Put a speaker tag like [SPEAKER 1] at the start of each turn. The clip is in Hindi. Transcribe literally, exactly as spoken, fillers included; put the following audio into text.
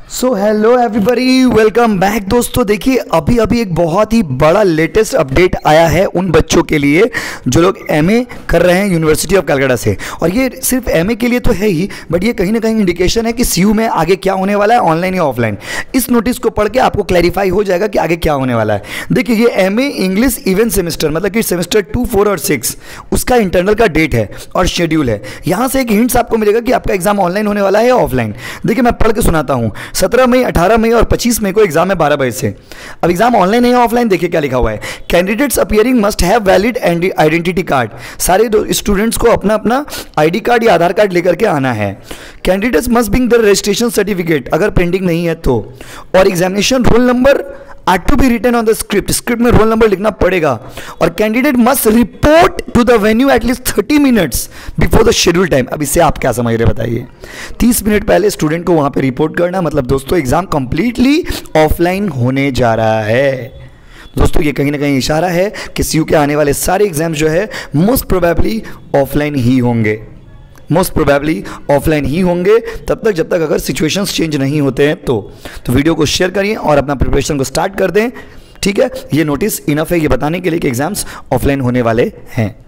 [SPEAKER 1] सो हेलो एवरीबॉडी, वेलकम बैक। दोस्तों देखिए, अभी अभी एक बहुत ही बड़ा लेटेस्ट अपडेट आया है उन बच्चों के लिए जो लोग एमए कर रहे हैं यूनिवर्सिटी ऑफ कलकत्ता से। और ये सिर्फ एमए के लिए तो है ही, बट ये कहीं ना कहीं इंडिकेशन है कि सीयू में आगे क्या होने वाला है, ऑनलाइन या ऑफलाइन। इस नोटिस को पढ़ के आपको क्लैरिफाई हो जाएगा कि आगे क्या होने वाला है। देखिए, ये एमए इंग्लिश इवेंट सेमेस्टर, मतलब कि सेमेस्टर टू फोर और सिक्स, उसका इंटरनल का डेट है और शेड्यूल है। यहाँ से एक हिंट्स आपको मिलेगा कि आपका एग्जाम ऑनलाइन होने वाला है या ऑफलाइन। देखिए, मैं पढ़ के सुनाता हूँ। सत्रह मई, अठारह मई और पच्चीस मई को एग्जाम है बारह बजे से। अब एग्जाम ऑनलाइन है या ऑफलाइन, देखिए क्या लिखा हुआ है। Candidates appearing must have valid identity card. सारे स्टूडेंट्स को अपना अपना आईडी कार्ड या आधार कार्ड लेकर के आना है। Candidates must bring the registration certificate अगर पेंडिंग नहीं है तो। और examination roll number are to be written on the script. Script में रोल नंबर लिखना पड़ेगा। और candidate must report to the venue at least thirty minutes before the schedule time. अब इससे आप क्या समझ रहे बताइए। तीस मिनट पहले स्टूडेंट को वहां पे रिपोर्ट करना, मतलब दोस्तों एग्जाम कंप्लीटली ऑफलाइन होने जा रहा है। दोस्तों ये कहीं ना कहीं इशारा है कि सीयू के आने वाले सारे एग्जाम जो है मोस्ट प्रोबेबली ऑफलाइन ही होंगे मोस्ट प्रोबेबली ऑफलाइन ही होंगे तब तक जब तक अगर सिचुएशंस चेंज नहीं होते हैं तो तो वीडियो को शेयर करिए और अपना प्रिपरेशन को स्टार्ट कर दें। ठीक है, ये नोटिस इनफ है ये बताने के लिए कि एग्जाम्स ऑफलाइन होने वाले हैं।